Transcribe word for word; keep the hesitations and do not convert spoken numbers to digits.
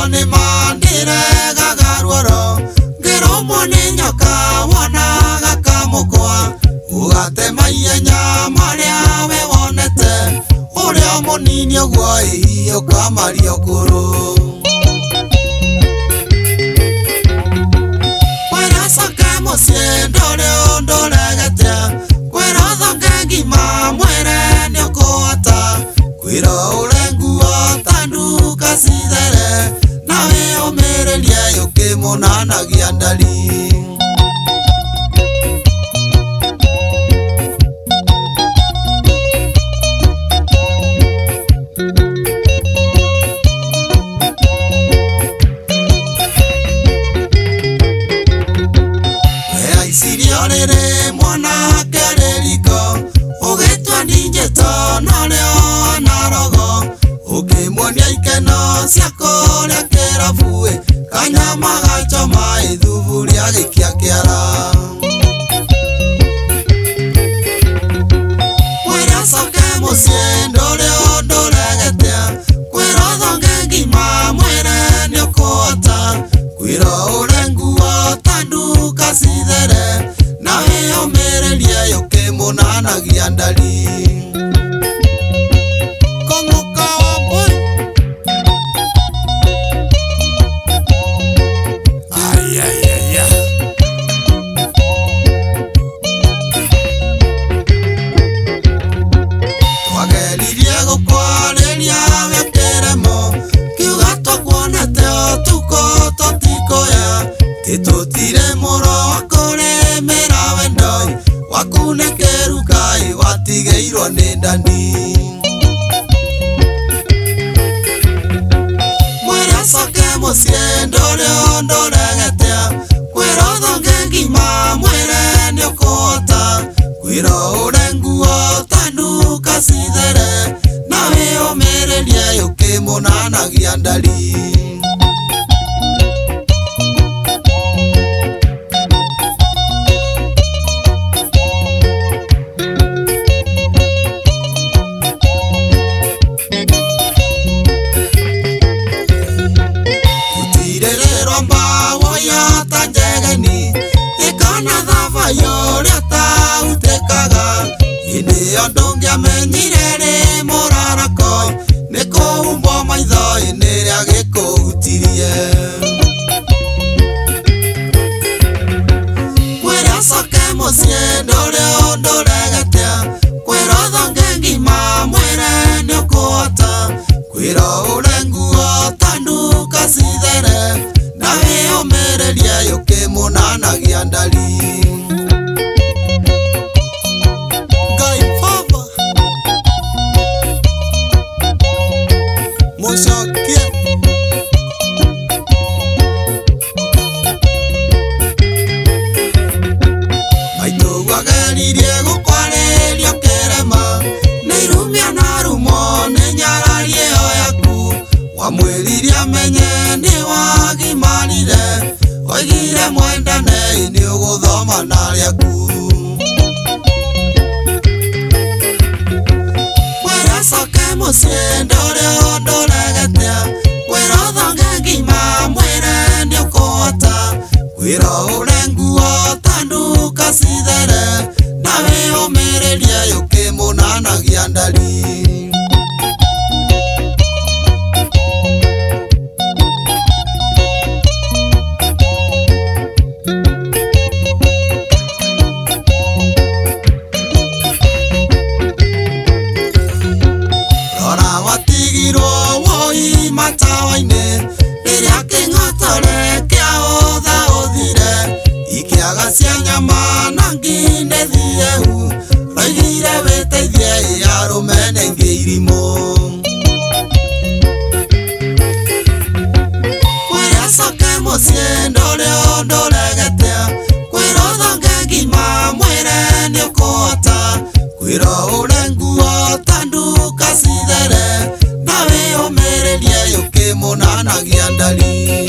ni mandire gagaruoro ngero mone nyoka wana gakamukwa ugate maiyenya maria we wonete uria munini ogwo iyo kamario kuru kwera soka musie ndore ndore gatia kwera thonge ngima mwere ni okota kwira urengu tandu kasidere nawe omerelia yoke monana giandali wea isiriorere mwana kereriko ugetwa ninjeto noreo narogo ukimwonia ikeno siakoria kerafue kanyama gachoma ithuburia gikia kiara kwira soke musie ndore ndoregetea kwira thonge ngima mwere ni okota kwira urengu tandu kasidere nawe omerelia yoke monana giandali tutire moro wakore mera wendoi wakune kerukai watigeirwo ni ndani mwera soke musie ndore ndoregetea kwira thonge ngima mwere ni okota kwira urengu tandu kasidere nawe omerelia yoke monana giandali yoria ta utekaga inde ondongia menyirere morarako neko umbo maitho ine ageko utirie kwera soke musie ndore ndore gatia kwera thonge ngima mwere ni okota kwira urengu tandu kasidere nawe omerelia yoke monana giandali wamwiriria menye ni wagimarire oigire mwendane ni uguthoma nariaku kwira soke musie ndore ndoregetea kwira thonge ngima mwere ni okota kwira urengu tandu kasidere nawe omerelia yoke monana giandali matawaine riria king'otore kia utha uthire ikiaga cia nyama na nginde thiehu roigire witeithie arumene ngeirimo kwira soke musie ndore ndoregetea kwira thonge ngima mwere ni okota kwira urengu tandu kasidere nawe omerelia yoke monana giandali